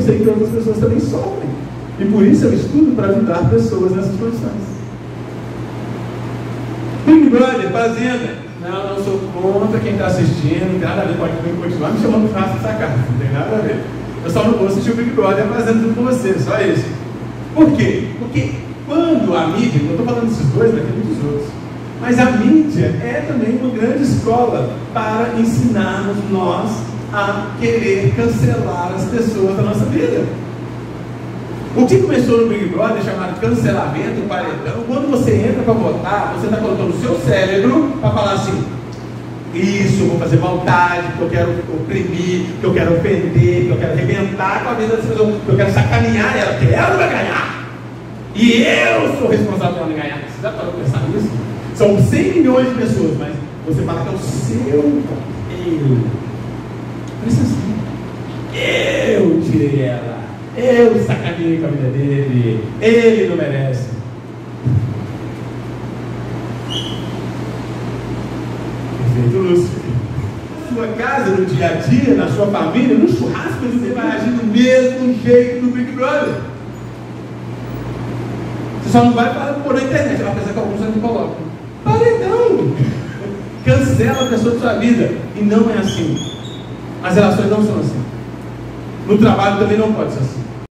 sei que outras pessoas também sofrem. E por isso eu estudo para ajudar pessoas nessas condições. Big Brother, Fazenda. Não sou contra quem está assistindo, não tem nada a ver, pode continuar me chamando fácil de sacar, não tem nada a ver. Eu só não vou assistir o Big Brother fazendo tudo com você, só isso. Por quê? Porque quando a mídia, não estou falando desses dois, mas tem muitos outros, mas a mídia é também uma grande escola para ensinarmos nós a querer cancelar as pessoas da nossa vida. O que começou no Big Brother, chamado cancelamento, paredão, quando você entra para votar, você está colocando o seu cérebro para falar assim: isso, eu vou fazer maldade, que eu quero oprimir, que eu quero ofender, que eu quero arrebentar com a vida dessa pessoa, que eu quero sacanear ela, porque ela vai ganhar. E eu sou responsável por ela ganhar. Você já parou para pensar nisso? São 100 milhões de pessoas, mas você fala que é o seu eu. Pensa assim: eu tirei ela. Eu sacaneei com a vida dele, ele não merece. Perfeito, Lúcio. Na sua casa, no dia a dia, na sua família, no churrasco, você vai agir do mesmo jeito do Big Brother. Você só não vai pôr na internet, apesar que alguns não colocam. Paredão! Cancela a pessoa da sua vida. E não é assim. As relações não são assim. No trabalho também não pode ser assim.